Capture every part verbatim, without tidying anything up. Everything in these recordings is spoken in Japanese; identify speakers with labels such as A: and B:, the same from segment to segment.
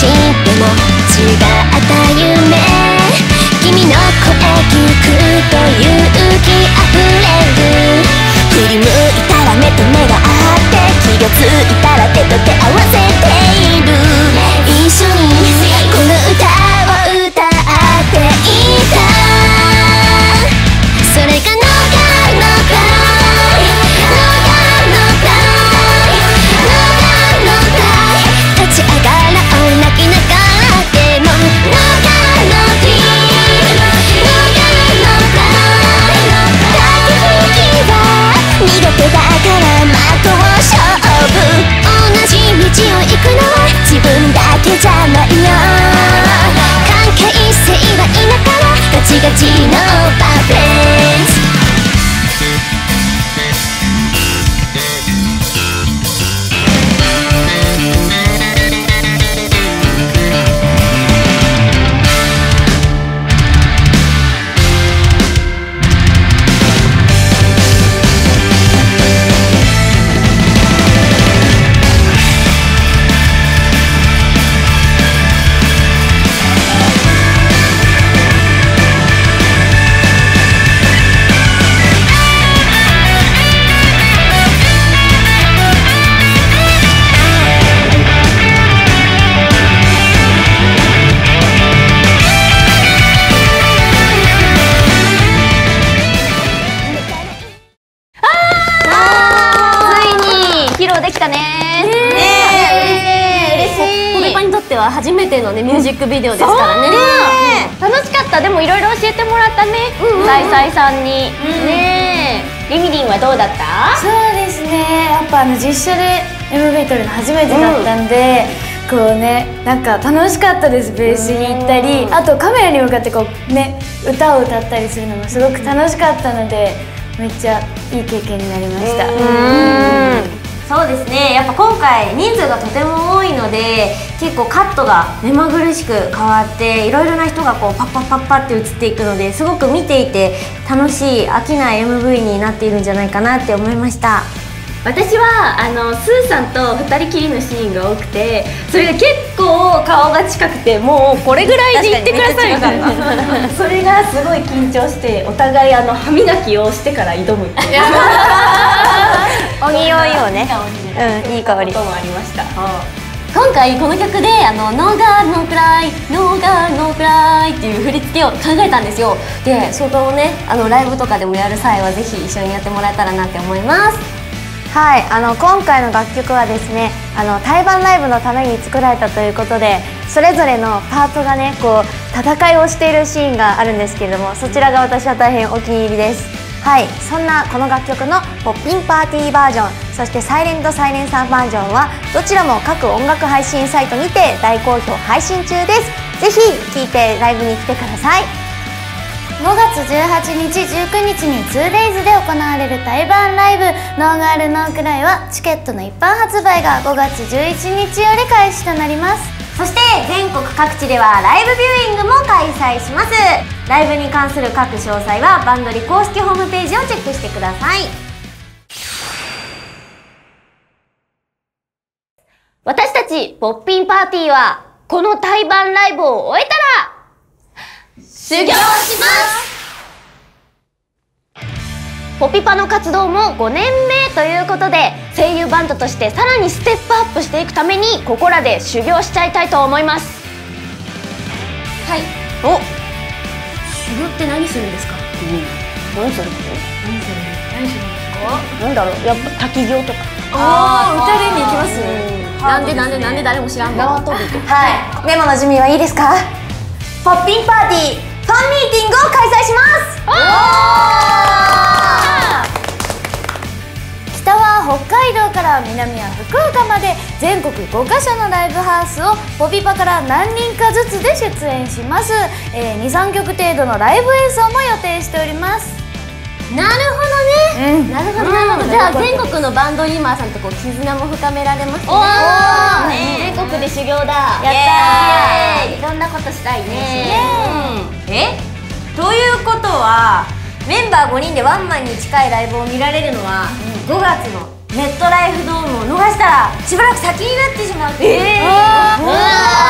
A: しても違った夢、君の声聞くと勇気あふれる。振り向いたら目と目が合って、気がついたら手と手合わせている。一緒にこの歌を歌っていた。それがノーガーノークライ、ノーガーノークライ、ノーガーノークライ、立ち上がろう泣きながらでも、ノーガーノーティー、ノーガーノークライ、駆け引きは苦手だから的を勝負。同じ道を行くのは自分だけじゃないよ。関係性は今からガチガチのバーフレンズ。
B: 初めてのねミュージックビデオですからね。楽しかった。でもいろいろ教えてもらったね、さいさいさんに。ねえ、りみりんはどうだった？
C: そうですね、やっぱあの実写で エムブイ 撮るの初めてだったんで、こうね、なんか楽しかったです。ベースに行ったり、あとカメラに向かってこうね歌を歌ったりするのもすごく楽しかったので、めっちゃいい経験になりました。
D: そうですね、やっぱ今回人数がとても多いので、結構カットが目まぐるしく変わって、いろいろな人がこうパッパッパッパって映っていくので、すごく見ていて楽しい飽きない エムブイ になっているんじゃないかなって思いました。
B: 私はあのスーさんとふたりきりのシーンが多くて、それが結構顔が近くて、もうこれぐらいで言ってくださいみたいなそれがすごい緊張して、お互いあの歯磨きをしてから挑むっていう
D: お匂いをね、うん、いい香り
B: こともありました。今回この曲であのノーガーノークライ、ノーガーノークライっていう振り付けを考えたんですよ。で、そこをね、あのライブとかでもやる際はぜひ一緒にやってもらえたらなって思います。
D: はい、あの今回の楽曲はですね、あの対バンライブのために作られたということで、それぞれのパートがね、こう戦いをしているシーンがあるんですけれども、そちらが私は大変お気に入りです。はい、そんなこの楽曲のポッピンパーティーバージョン、そしてサイレントサイレンサーバージョンはどちらも各音楽配信サイトにて大好評配信中です。ぜひ聴いてライブに来てください。
C: ごがつじゅうはちにち、じゅうくにちに ツーデイズ で行われる対バンライブ「ノーガールノークライ」はチケットの一般発売がごがつじゅういちにちより開始となります。
D: そして全国各地ではライブビューイングも開催します。ライブに関する各詳細はバンドリ公式ホームページをチェックしてください。
B: 私たちポッピンパーティーはこの対バンライブを終えたら修行します。ポピパの活動もごねんめということで、声優バンドとしてさらにステップアップしていくためにここらで修行しちゃいたいと思います。はい。お、修行って何するんですか？うん、何するの？何するの？何するんですか？なんだろう、やっぱ滝行とか。ああ、歌練に行きます。なんでなんでなんで誰も知らんの？縄跳びとか。
D: はい。メモの準備はいいですか？ポッピンパーティーファンミーティングを開催します。おー！
C: 北は北海道から南は福岡まで全国ごかしょのライブハウスをポピパから何人かずつで出演します。えー、にさんきょく程度のライブ演奏も予定しております。
B: なるほどね、うん、なるほどなるほど。じゃあ全国のバンドリーマーさんとこう絆も深められますね。おー、全国で修行だ。やったー、いろんなことしたいね。
D: えということはメンバーごにんでワンマンに近いライブを見られるのはごがつの
E: メットライフドームを逃したらしばらく先になってしまう。ええー、
B: うわ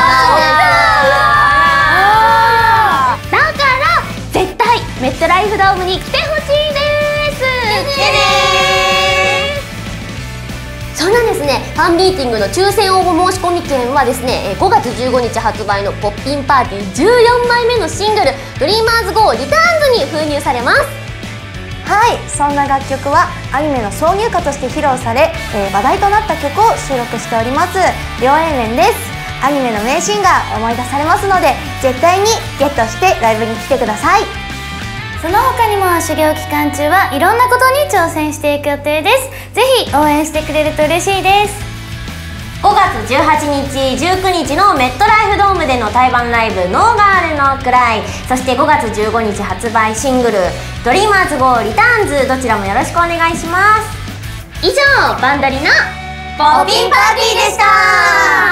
B: ーだから絶対メットライフドームに来てほしいです。来てねー。そうなんですね。ファンミーティングの抽選応募申し込み券はですね、ごがつじゅうごにち発売のポッピンパーティーじゅうよんまいめのシングル「ドリーマーズゴーリターンズ」に封入されます。
D: はい、そんな楽曲はアニメの挿入歌として披露され、えー、話題となった曲を収録しております両 円連です。アニメの名シーンが思い出されますので、絶対にゲットしてライブに来てください。
C: その他にも修行期間中はいろんなことに挑戦していく予定です。ぜひ応援してくれると嬉しいです。
E: ごがつじゅうはちにち、じゅうくにちのメットライフドームでの対バンライブ「ノーガールのくらい」、そしてごがつじゅうごにち発売シングル「ドリーマーズゴーリターンズ」、どちらもよろしくお願いします。
B: 以上バンドリの
E: ポッピンパーティーでした。